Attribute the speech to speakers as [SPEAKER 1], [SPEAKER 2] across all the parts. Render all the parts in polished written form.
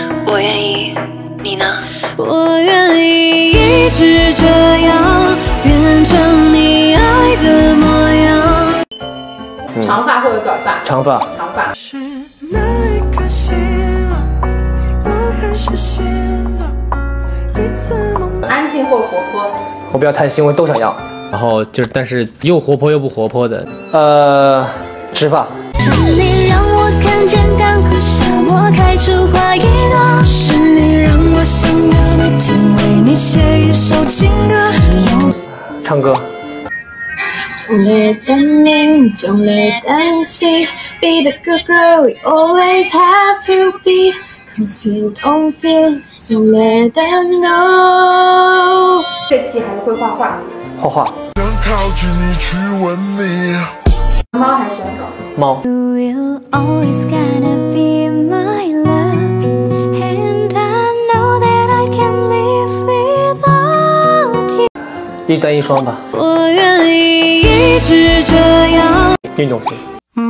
[SPEAKER 1] 我愿意，你呢？
[SPEAKER 2] 我愿意一直这样变成你爱的模样。
[SPEAKER 3] 长发或者短发？
[SPEAKER 4] 长发。
[SPEAKER 3] 长发。
[SPEAKER 2] 是哪一颗心啊？我还是心啊？你怎么？
[SPEAKER 3] 安静或活泼？
[SPEAKER 4] 我比较贪心，我都想要。
[SPEAKER 5] 然后就是，但是又活泼又不活泼的。
[SPEAKER 4] 直发。
[SPEAKER 2] 是你让我看见干枯沙漠开出花一朵，是你让我想个每天为你写一首情歌。
[SPEAKER 4] 唱歌。
[SPEAKER 2] Don't let them in, don't let them see. Be the good girl we always have to be. Cause you don't feel, don't let them know.
[SPEAKER 3] 乐器还是会画画？
[SPEAKER 4] 画画。
[SPEAKER 6] 想靠近你去吻你。
[SPEAKER 3] 猫还是喜欢狗？
[SPEAKER 4] 猫。
[SPEAKER 2] You will always gotta be my love. And I know that I can live without you.
[SPEAKER 4] 一单一双吧。
[SPEAKER 2] 我愿意一直这样。
[SPEAKER 4] 运动型。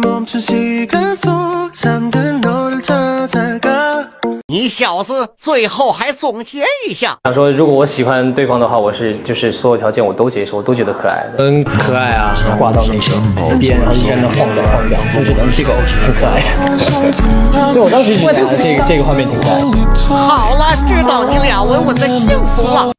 [SPEAKER 7] 你小子最后还总结一下。
[SPEAKER 4] 想说，如果我喜欢对方的话，我是就是所有条件我都接受，我都觉得可爱的。
[SPEAKER 5] 可爱啊，
[SPEAKER 4] 挂到那个边，然后一直在那晃脚，我觉得这个挺可爱的。对，我当时觉得这个画面挺可爱的。
[SPEAKER 7] 好了，知道你俩稳稳的幸福了。